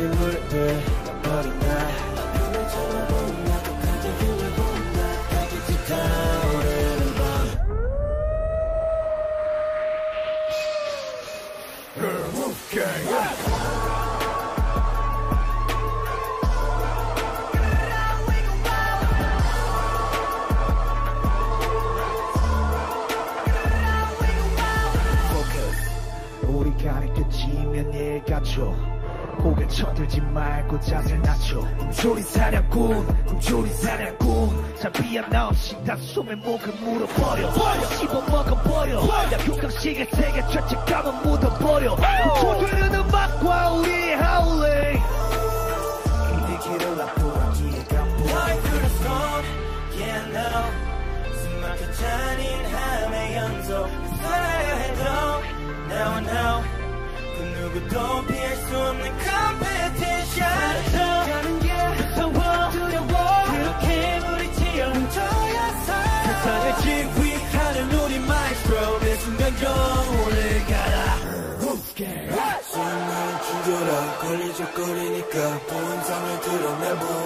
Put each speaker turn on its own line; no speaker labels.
힘을 잃어버린 날 눈을 쳐다보는 나도 그때 힘을 본다 가득히 타오르는 밤 wolfgang 우리가 느껴지면 일 갖춰 고개 쳐들지 말고 자세 낮춰 꿈조리 사냥꾼 잡이한 없이 다 숨에 목을 물어버려 씹어먹어버려 약육강식의 세계 죄책감은 묻어버려 조되는 음악과 우리의 하울링 이 길을 앞으로기에 감고 Fly through the storm, yeah no 숨막혀 잔인함의 연속 살아야 해도 Now and now 그 누구도 피할 수 없는 competition 가는 게 무서워 두려워 그렇게 부딪히려 훔쳐야서 세상을 지휘하는 우리 마에스트로 내 순간 영혼을 갈아 숨을 죽여라 걸리적거리니까 본성을 드러내보